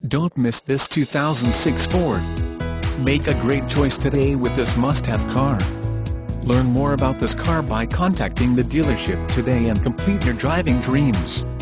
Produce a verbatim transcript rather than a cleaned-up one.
Don't miss this two thousand six Ford. Make a great choice today with this must-have car. Learn more about this car by contacting the dealership today and complete your driving dreams.